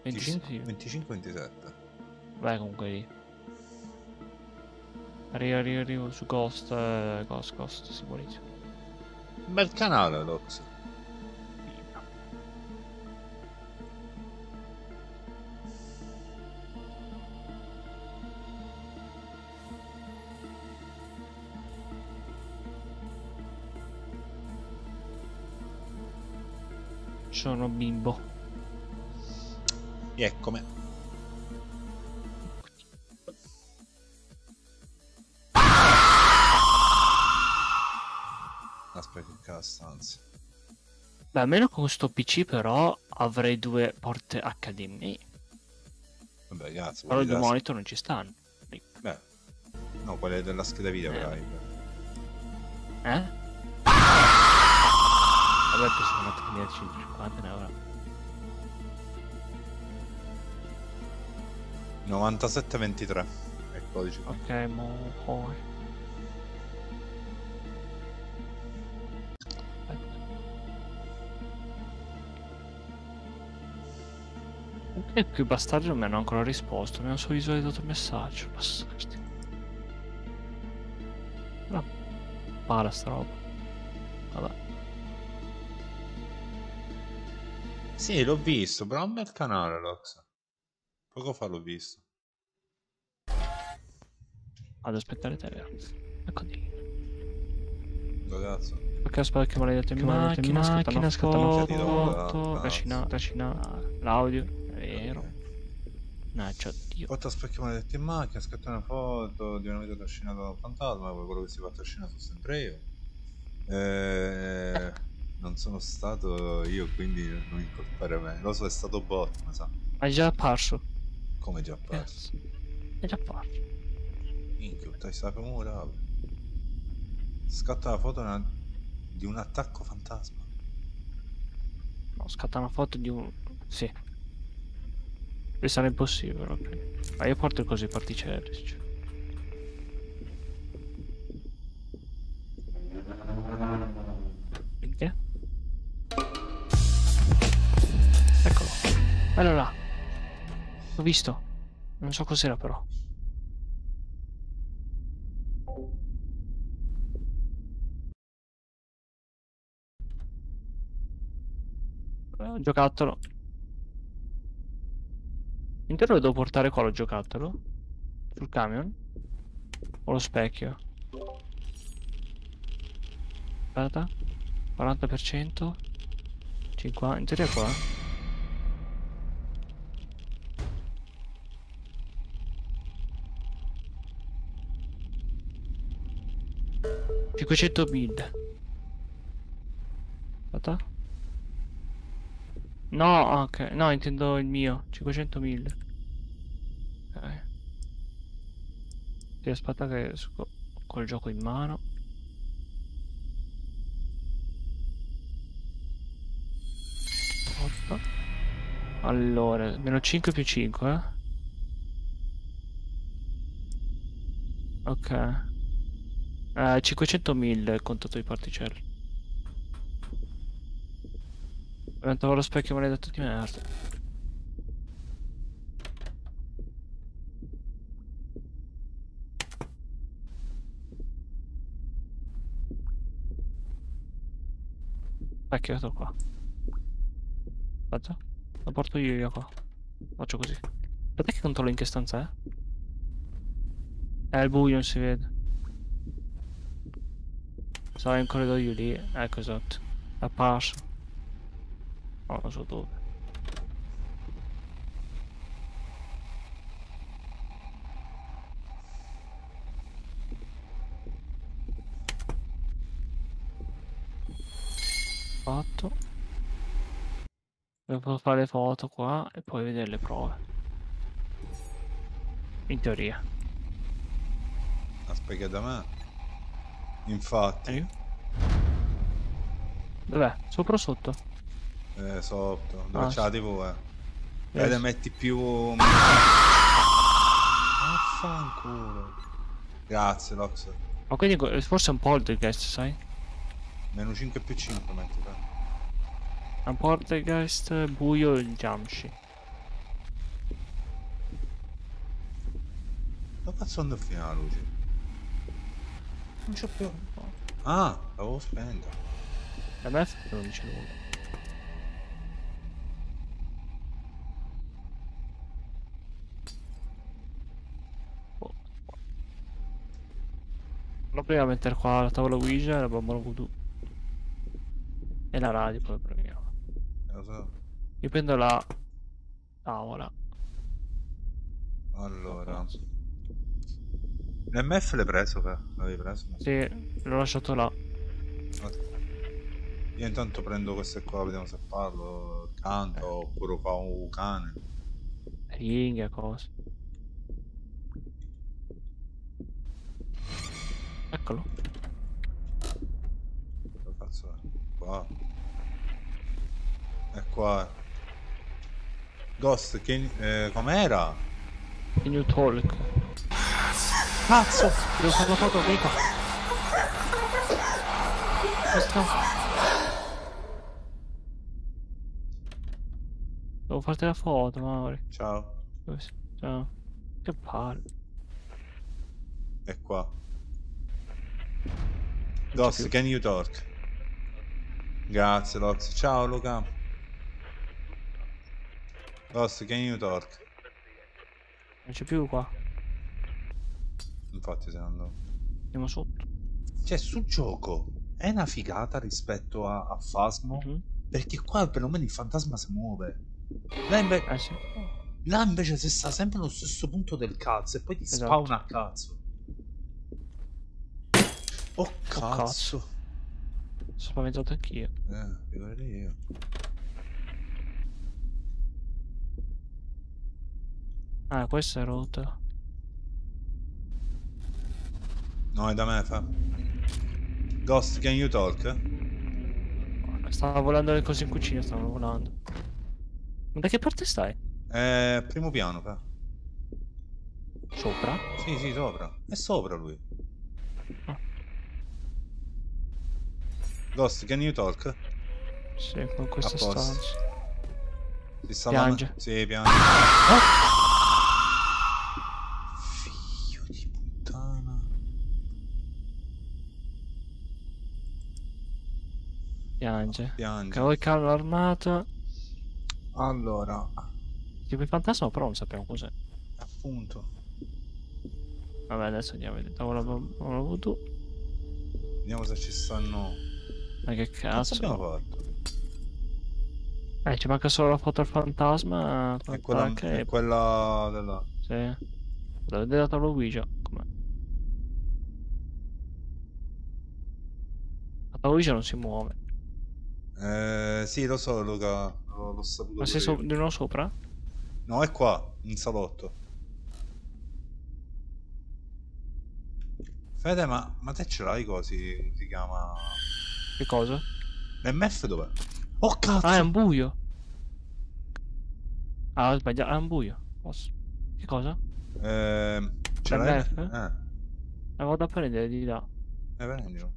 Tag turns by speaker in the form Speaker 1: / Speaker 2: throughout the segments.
Speaker 1: 25,
Speaker 2: 25, 27.
Speaker 1: Vai comunque lì. Arrivo su Ghost, Ghost, simbolizza.
Speaker 2: Bel canale, Lox.
Speaker 1: Sono bimbo.
Speaker 2: Eccomi. Aspetta, che cazzo stanza.
Speaker 1: Beh, almeno con sto PC però avrei 2 porte HDMI.
Speaker 2: Vabbè, cazzo.
Speaker 1: Però i 2 monitor non ci stanno.
Speaker 2: Beh, no, quelle della scheda video avrai.
Speaker 1: Vabbè, possiamo mettere 150 ne avrà.
Speaker 2: 9723 è il codice.
Speaker 1: Ok, mo poi. E qui i bastardi non mi hanno ancora risposto, mi hanno solo visualizzato il messaggio. Bastardi. No, para sta roba. Vabbè.
Speaker 2: Sì, l'ho visto, però è un bel canale, Lox. Poco fa l'ho visto.
Speaker 1: Ad aspettare te, vero? Ecco di.
Speaker 2: Dove cazzo?
Speaker 1: Perché aspetta che maledetto in macchina, scattano foto, racina l'audio, è vero. No, c'ho Dio.
Speaker 2: 8 specchi maledetti in macchina, scatta una foto di una vita trascinata da un fantasma, quello che si fa trascinare sono sempre io. Non sono stato io, quindi non incolpare me. Lo so, è stato bot, ma sa.
Speaker 1: Ma è già apparso.
Speaker 2: Come già apparso?
Speaker 1: È già apparso.
Speaker 2: Minchia, stai sapendo. Scatta la foto di un attacco fantasma.
Speaker 1: No, scatta una foto di un... Sì. Questo sarà impossibile, ok. Ma io porto così i particelli, cioè. Perché? Eccolo. Bello là. L'ho visto. Non so cos'era però. Un giocattolo. Intero lo devo portare qua lo giocattolo? Sul camion? O lo specchio? Aspetta. 40%. 50. In teoria qua. $500.000. Aspetta. No, ok. No, intendo il mio. 500.000. Ok. Sì, aspetta che esco col gioco in mano. Allora, meno 5 più 5, eh? Ok. 500.000 il contatto di particelle. Diventavo lo specchio maledetto di merda. Specchio qua. Aspetta. Lo porto io qua. Faccio così. Aspetta che controllo in che stanza è. È il buio, non si vede. Sarà in corridoio lì. Ecco, esatto. È apparso. No, non so dove. Fatto. Devo fare le foto qua e poi vedere le prove. In teoria.
Speaker 2: Aspetta da me. Infatti.
Speaker 1: Dov'è? Sopra o sotto?
Speaker 2: Sotto. Dove c'è la TV,
Speaker 1: Yes.
Speaker 2: Vede, metti più... Affanculo. Grazie, Lox.
Speaker 1: Ma quindi forse è un poltergeist, sai?
Speaker 2: Meno 5 più 5 metti, dai.
Speaker 1: Un poltergeist, buio e il Jamshi.
Speaker 2: Dove cazzo andò a finire la luce? Non c'è più. Ah, l'avevo spenta.
Speaker 1: MF non dice nulla. Oh. Non prima mettere qua la tavola Ouija e la bambola voodoo. E la radio poi proviamo.
Speaker 2: Lo so.
Speaker 1: Io prendo la tavola.
Speaker 2: Allora. L'MF l'hai preso, Fe? L'avevi preso?
Speaker 1: Sì, l'ho lasciato là.
Speaker 2: Io intanto prendo queste qua, vediamo se parlo, canto, oppure fa un cane.
Speaker 1: Ringhe, cose. Eccolo.
Speaker 2: Che cazzo è? Qua. È qua. Ghost, che... com'era?
Speaker 1: Il new talk.
Speaker 2: Cazzo!
Speaker 1: Devo fare la foto, vieni qua. Questo. Devo farti la foto, Mauri.
Speaker 2: Ciao.
Speaker 1: Ciao. Che palle.
Speaker 2: È qua. Ghost, can you talk? Grazie, Lox. Ciao, Luca. Ghost, can you talk?
Speaker 1: Non c'è più qua.
Speaker 2: Infatti se ne andò.
Speaker 1: Andiamo sotto.
Speaker 2: Cioè, sul gioco è una figata rispetto a Phasmo. Perché qua perlomeno il fantasma si muove. Là,
Speaker 1: Sì.
Speaker 2: là invece si sta sempre allo stesso punto del cazzo e poi ti spawna a cazzo. Oh cazzo.
Speaker 1: Sono spaventato anch'io.
Speaker 2: Figurati io.
Speaker 1: Ah, questa è rotta.
Speaker 2: No, è da me, fa. Ghost, can you talk?
Speaker 1: Stava volando le cose in cucina, stavano volando. Ma da che parte stai?
Speaker 2: Primo piano, fa.
Speaker 1: Sopra?
Speaker 2: Sì, sì, sopra. È sopra lui.
Speaker 1: Ah.
Speaker 2: Ghost, can you talk?
Speaker 1: Sì, con questa
Speaker 2: A posto.
Speaker 1: stanza.
Speaker 2: Si sta
Speaker 1: Piange.
Speaker 2: Sì, piange. Figlio di puttana.
Speaker 1: Piange.
Speaker 2: Piange.
Speaker 1: Che vuoi calma armata.
Speaker 2: Allora,
Speaker 1: Tipo il fantasma però non sappiamo cos'è.
Speaker 2: appunto.
Speaker 1: Vabbè, adesso andiamo a vedere. Tavola voodoo.
Speaker 2: Vediamo se ci stanno.
Speaker 1: Ma che
Speaker 2: Cazzo
Speaker 1: cazzo?
Speaker 2: abbiamo fatto?
Speaker 1: Ci manca solo la foto al fantasma.
Speaker 2: È quella, è quella della...
Speaker 1: Sì. Devo vedere la tavola Ouija. Com'è? La tavola Ouija non si muove.
Speaker 2: Sì, lo so, Luca. L'ho saputo.
Speaker 1: Ma sei di nuovo sopra?
Speaker 2: No, è qua, in salotto. Fede, ma te ce l'hai così? Si chiama...
Speaker 1: Che cosa?
Speaker 2: L'MF dov'è? Oh cazzo!
Speaker 1: Ah, è un buio. Ah, ho sbagliato. È un buio. Che cosa?
Speaker 2: Ce l'hai?
Speaker 1: l'MF? Avevo da prendere di là.
Speaker 2: Prendilo.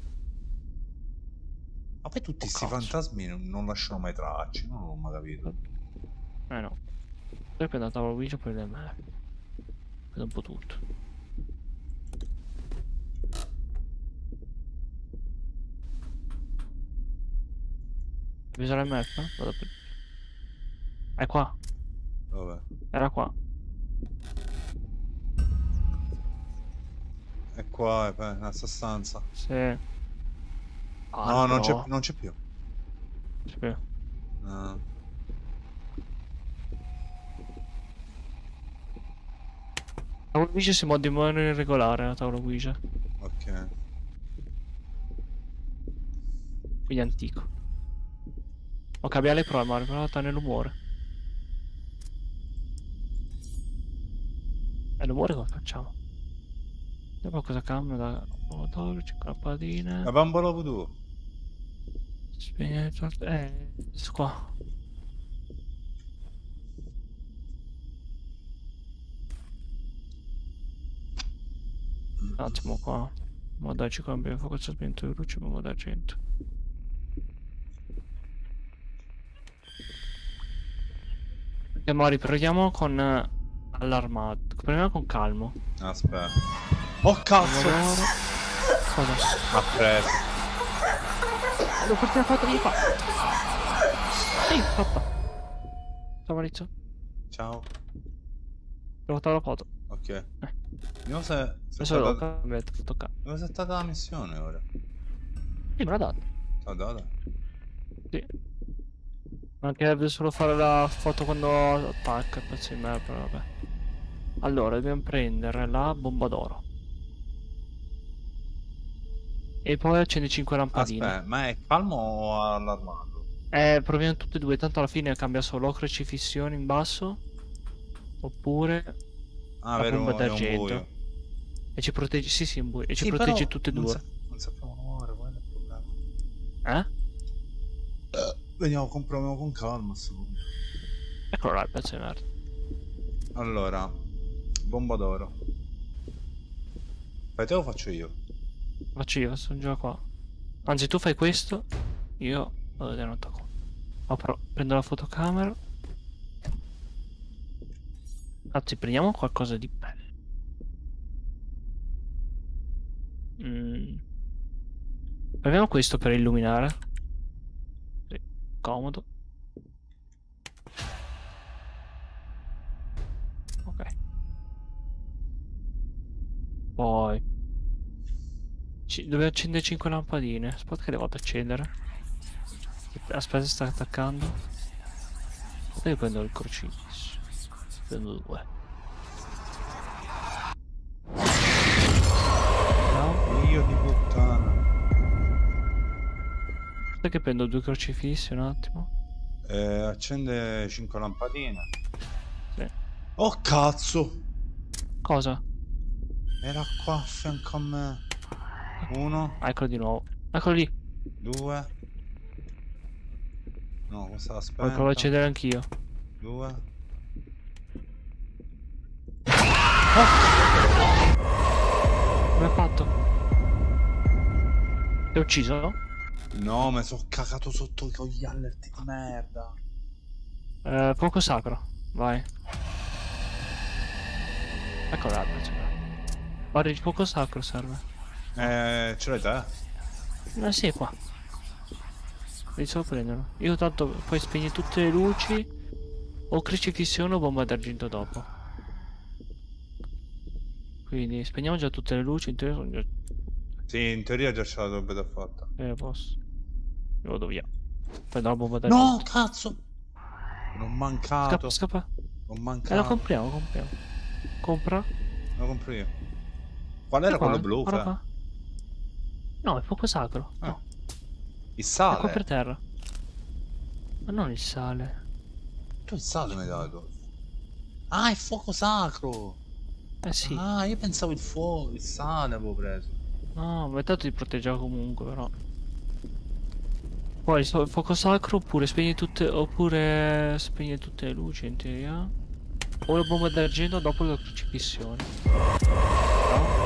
Speaker 2: Ma poi tutti questi
Speaker 1: cazzo.
Speaker 2: fantasmi non lasciano mai tracce, non l'ho mai capito.
Speaker 1: No. Poi prendo la tavola Ouija e poi l'MF. Vedo un po' tutto. Hai preso l'MF? Vado per... È qua.
Speaker 2: Dov'è?
Speaker 1: Era qua.
Speaker 2: È qua, è nella stanza.
Speaker 1: Sì.
Speaker 2: No, non c'è più.
Speaker 1: C'è più.
Speaker 2: No.
Speaker 1: La tavola Ouija si muove in modo irregolare, la tavola Ouija.
Speaker 2: Ok.
Speaker 1: Quindi antico. Ok, abbiamo le prove, Mario, però nell'umore. E l'umore come facciamo? Vediamo cosa cambia da motor, 5 lampadine.
Speaker 2: La bambola voodoo.
Speaker 1: Spegne qua. Un attimo qua. Modo ci cambia il fuoco spento di luce, ma modo argento. E mo riproviamo con allarmato. Prendiamo con calmo.
Speaker 2: Aspetta. Oh cazzo!
Speaker 1: Cosa?
Speaker 2: Ha preso.
Speaker 1: Devo farti la foto di qua. Ehi, fatta. Ciao Maurizio.
Speaker 2: Ciao.
Speaker 1: Devo fare la foto.
Speaker 2: Ok. Vediamo se è
Speaker 1: Adesso devo
Speaker 2: stata...
Speaker 1: cambiare fotocamera.
Speaker 2: Dove è stata la missione ora?
Speaker 1: Sì, me l'ha dato.
Speaker 2: T'ha data?
Speaker 1: Sì. Anche deve solo fare la foto quando attacca, pezzo di merda, però vabbè. Allora, dobbiamo prendere la bomba d'oro. E poi accendi 5 lampadine.
Speaker 2: Aspetta, ma è calmo o allarmato?
Speaker 1: Proviamo tutte e due, tanto alla fine cambia solo o crocifissione in basso. Oppure
Speaker 2: Ah,
Speaker 1: la
Speaker 2: vero,
Speaker 1: bomba
Speaker 2: è un
Speaker 1: d'argento.
Speaker 2: buio.
Speaker 1: E ci protegge, sì sì, un buio. E ci
Speaker 2: Sì,
Speaker 1: protegge
Speaker 2: però
Speaker 1: tutte e due.
Speaker 2: non sappiamo muovere, quello è il problema.
Speaker 1: Eh?
Speaker 2: Compriamo con calma a sto punto.
Speaker 1: Eccolo là il pezzo di merda.
Speaker 2: Allora, bomba d'oro. Fai te o faccio io?
Speaker 1: Faccio io, sono già qua. Anzi, tu fai questo. Io vado da un attacco. Prendo la fotocamera. Anzi, prendiamo qualcosa di bello. Proviamo questo per illuminare. Sì, comodo. Ok. Poi dobbiamo accendere 5 lampadine. Aspetta che le vado ad accendere. Aspetta, sta attaccando. Aspetta che prendo il crocifisso. Prendo 2. No?
Speaker 2: Io di puttana.
Speaker 1: Aspetta che prendo 2 crocifissi un attimo.
Speaker 2: Accende 5 lampadine.
Speaker 1: Sì.
Speaker 2: Oh cazzo!
Speaker 1: Cosa?
Speaker 2: Era qua a fianco a me. 1,
Speaker 1: Ah, eccolo di nuovo. Eccolo lì.
Speaker 2: 2. No, questa
Speaker 1: Poi
Speaker 2: aspetta.
Speaker 1: provo a accendere anch'io.
Speaker 2: 2.
Speaker 1: Come ha fatto? Ti ha ucciso?
Speaker 2: No, mi sono cagato sotto con gli allerti di merda.
Speaker 1: Fuoco sacro. Vai. Ecco là. Guarda, il fuoco sacro serve.
Speaker 2: Ce l'hai te?
Speaker 1: Sì, qua. Devi solo prenderlo. Io tanto poi spegni tutte le luci. O crocifissione o bomba d'argento dopo. Quindi spegniamo già tutte le luci. In teoria sono già...
Speaker 2: Sì, in teoria già ce la dovrebbe da fatta.
Speaker 1: Posso. Io vado via. Prendo la bomba d'argento.
Speaker 2: No, cazzo! Non mancato.
Speaker 1: Scappa.
Speaker 2: Non mancato.
Speaker 1: La compriamo. Compra.
Speaker 2: Lo compro io. Qual era quello blu?
Speaker 1: Qua. No, è fuoco sacro.
Speaker 2: Ah.
Speaker 1: No.
Speaker 2: Il
Speaker 1: È
Speaker 2: sale?
Speaker 1: qua per terra. Ma non il sale.
Speaker 2: Tu il sale mi hai dato. Ah, il fuoco sacro!
Speaker 1: Sì.
Speaker 2: Ah, io pensavo il fuoco, il sale avevo preso.
Speaker 1: No, ma tanto ti proteggeva comunque, però. Poi il fuoco sacro oppure spegni tutte le luci in teoria. O la bomba d'argento dopo la crocifissione. No?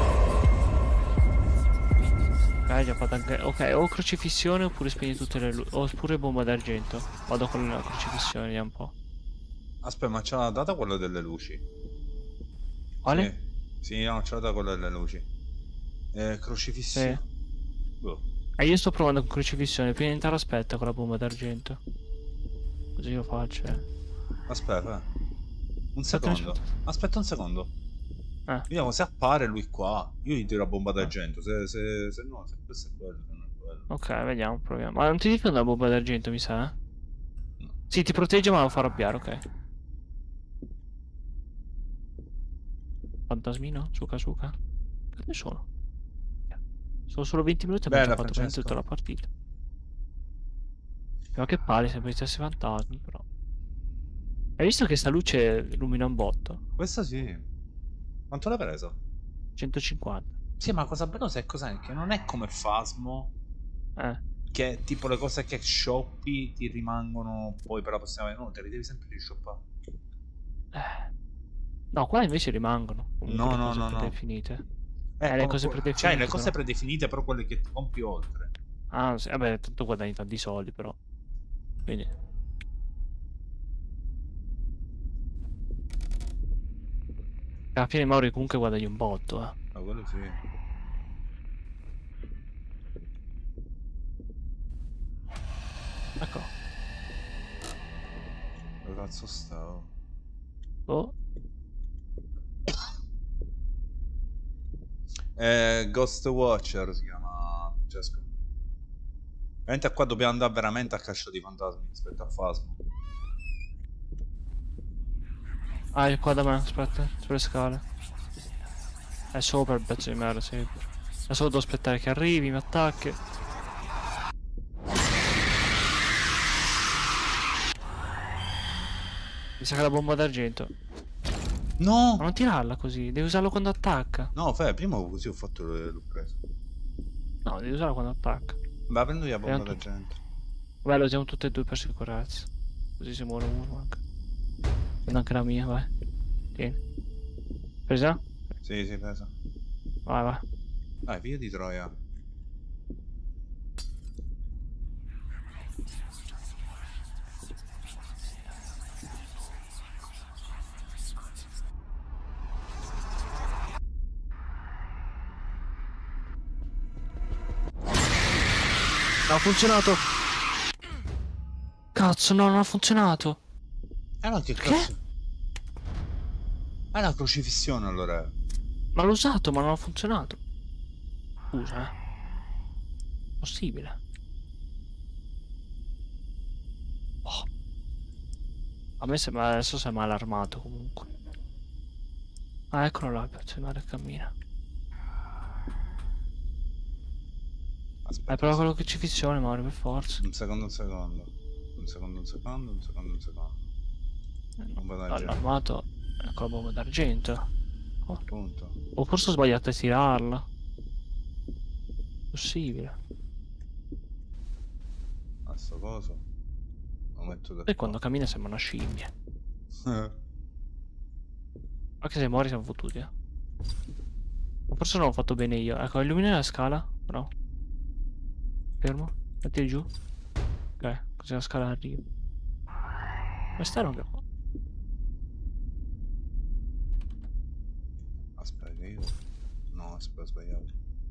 Speaker 1: Ok, già fatto anche. Ok, o crocifissione oppure spegni tutte le luci. Oppure bomba d'argento. Vado con la crocifissione, vediamo un po'.
Speaker 2: Aspetta, ma ce l'ha data quella delle luci?
Speaker 1: Quale?
Speaker 2: Sì, no, ce l'ha data quella delle luci. Crocifissione.
Speaker 1: Sì.
Speaker 2: Boh.
Speaker 1: Io sto provando con crocifissione. Prima di entrare aspetta con la bomba d'argento. Così io faccio.
Speaker 2: Aspetta. Un secondo. Aspetta un secondo. Vediamo se appare lui qua. Io gli tiro la bomba d'argento. Se no, se questo è quello, se non è quello.
Speaker 1: Ok, vediamo, proviamo. Ma non ti difende la bomba d'argento, mi sa?
Speaker 2: No.
Speaker 1: Sì, ti protegge ma lo fa arrabbiare, ok. Fantasmino? Suca. Che sono? Sono solo 20 minuti e abbiamo già fatto praticamente tutta la partita. Ma che palle, sempre gli stessi fantasmi, però. Hai visto che sta luce illumina un botto?
Speaker 2: Questa sì. Quanto l'hai preso?
Speaker 1: 150.
Speaker 2: Sì, ma cosa bello sai cos'è? Che non è come Phasmo. Che tipo le cose che shoppi ti rimangono poi per la prossima volta. No, te le devi sempre rishoppare.
Speaker 1: No, qua invece rimangono.
Speaker 2: No,
Speaker 1: le cose predefinite.
Speaker 2: Le
Speaker 1: cose predefinite.
Speaker 2: Cioè, le cose predefinite, però quelle che ti compri oltre.
Speaker 1: Ah, sì, vabbè, tanto guadagni tanti soldi, però. Quindi. Alla fine Mauri comunque guadagni un botto,
Speaker 2: Ma quello sì.
Speaker 1: Ecco.
Speaker 2: Dove cazzo stavo?
Speaker 1: Oh.
Speaker 2: Ghost Watcher si chiama Francesco. Veramente qua dobbiamo andare veramente a caccia di fantasmi rispetto a Phasmo.
Speaker 1: Ah, è qua da me, aspetta, sulle scale. È sopra il pezzo di merda, sempre. Adesso devo aspettare che arrivi, mi attacchi. Mi sa che la bomba d'argento.
Speaker 2: No!
Speaker 1: Ma non tirarla così, devi usarlo quando attacca.
Speaker 2: No, Fe, prima così ho fatto l'ho preso.
Speaker 1: No, devi usarlo quando attacca.
Speaker 2: Va, prendi la bomba
Speaker 1: Vediamo
Speaker 2: d'argento.
Speaker 1: Vabbè, lo usiamo tutte e due per sicurezza. Così si muore uno anche. Prendo anche la mia, vai. Tieni. Presa?
Speaker 2: Sì, sì, presa.
Speaker 1: Vai, vai.
Speaker 2: Dai, via di Troia.
Speaker 1: No, ha funzionato! Cazzo, no, non ha funzionato!
Speaker 2: No, che
Speaker 1: Perché?
Speaker 2: cazzo? È la crocifissione allora.
Speaker 1: Ma l'ho usato, ma non ha funzionato. Scusa, Possibile. Oh. A me sembra, adesso sei mal armato comunque. Ah, eccolo là, il pezzo di mare cammina.
Speaker 2: Aspetta.
Speaker 1: Hai provato con la crocifissione, Mario, per forza.
Speaker 2: Un secondo, un secondo. Un secondo, un secondo, un secondo, un secondo. Bomba d'argento.
Speaker 1: Armato con la bomba d'argento. Oh.
Speaker 2: Appunto.
Speaker 1: O forse ho sbagliato a tirarla. Possibile.
Speaker 2: A sto coso. Lo metto da
Speaker 1: Poi
Speaker 2: qua.
Speaker 1: quando cammina sembra una scimmia. Anche se muori siamo fottuti, eh. O forse non l'ho fatto bene io. Ecco, illumina la scala. No. Fermo. Metti giù. Ok, così la scala arriva. Questa non che fa.
Speaker 2: Aspetta, io... No, aspetta, ho sbagliato.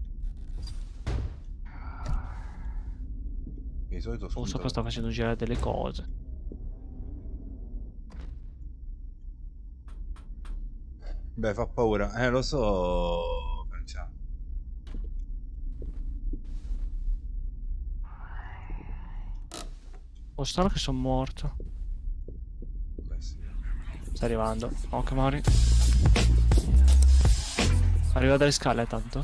Speaker 2: Di solito
Speaker 1: O
Speaker 2: spunta...
Speaker 1: sopra sta facendo girare delle cose.
Speaker 2: Beh, fa paura. Lo so, Francia.
Speaker 1: Oh, strano che sono morto.
Speaker 2: Beh, sì.
Speaker 1: Sta arrivando. Ok, Mari. Arriva dalle scale, tanto.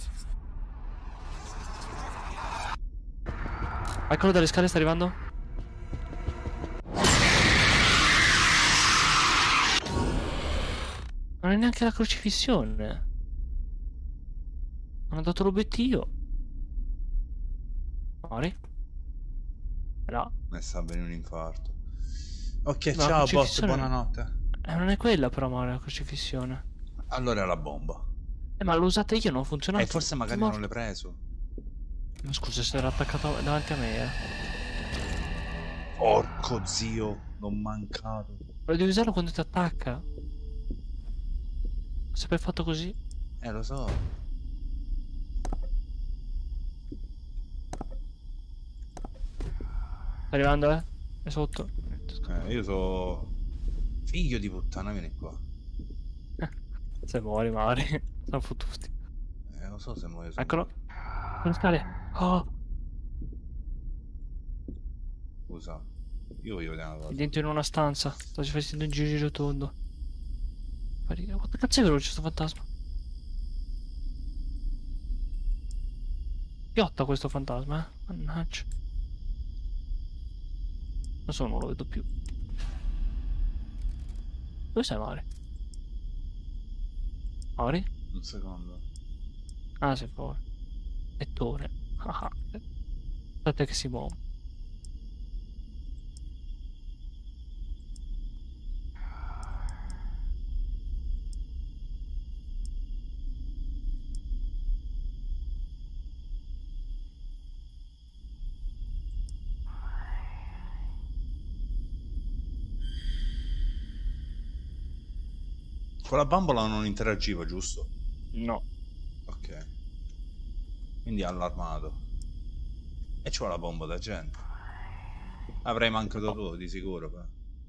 Speaker 1: Eccolo dalle scale, sta arrivando. Non è neanche la crocifissione. Non ha dato l'obiettivo. Mari. No.
Speaker 2: Mi sta bene un infarto. Ok,
Speaker 1: No, la
Speaker 2: ciao, boss,
Speaker 1: crocifissione...
Speaker 2: buonanotte.
Speaker 1: non è quella però, Mari, la crocifissione.
Speaker 2: Allora è la bomba.
Speaker 1: Ma l'ho usata io, non ha funzionato.
Speaker 2: Forse magari non l'hai preso.
Speaker 1: Ma scusa, se era attaccato davanti a me,
Speaker 2: Porco zio, non mancato.
Speaker 1: Ma devi usarlo quando ti attacca. Sempre fatto così.
Speaker 2: Lo so.
Speaker 1: Sta arrivando, eh? È sotto.
Speaker 2: Io so... Figlio di puttana, vieni qua.
Speaker 1: Se muori, Mari. Sono fottuti.
Speaker 2: Lo so se muoio.
Speaker 1: Eccolo. Sulle scale. Oh.
Speaker 2: Scusa. Io voglio vedere una cosa.
Speaker 1: Dentro in una stanza. Sto facendo un giro tondo. Quanto cazzo è veloce sto fantasma? Piotta questo fantasma, Mannaggia. Adesso non lo vedo più. Dove sei, Mari? Mari?
Speaker 2: Un secondo.
Speaker 1: Ah, sei fuori. Lettore. Aspetta che si muove.
Speaker 2: Con la bambola non interagiva, giusto?
Speaker 1: No.
Speaker 2: Ok. Quindi è allarmato. E c'ho la bomba da gente. Avrei mancato tu, di sicuro. Però.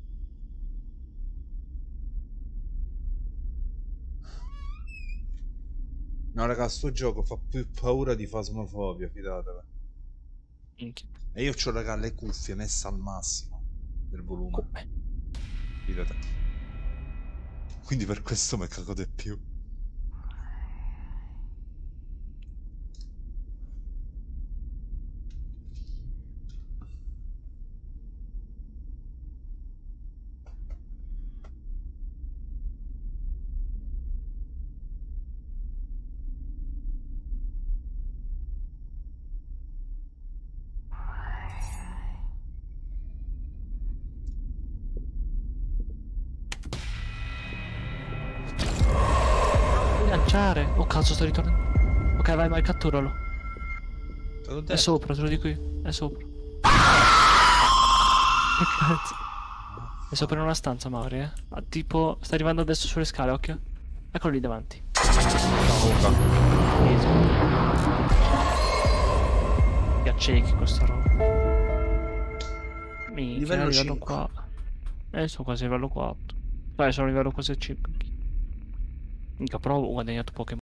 Speaker 2: No, raga, sto gioco fa più paura di Phasmophobia, fidatevi. E io c'ho, raga, le cuffie messe al massimo del volume.
Speaker 1: Come?
Speaker 2: Fidate. Quindi per questo mi cago di più.
Speaker 1: Lanciare! Oh cazzo, sto ritornando. Ok, vai, vai, catturalo. È sopra, te lo dico io. È sopra. Che cazzo? È sopra in una stanza, Mauri, eh. Ah, tipo, sta arrivando adesso sulle scale, occhio. Eccolo lì davanti. Easy. Ghiaccichi con sta roba. Minchia, livello 4. Sono quasi livello 4. Dai, sono livello quasi 5. Mica provo, ho guadagnato Pokémon.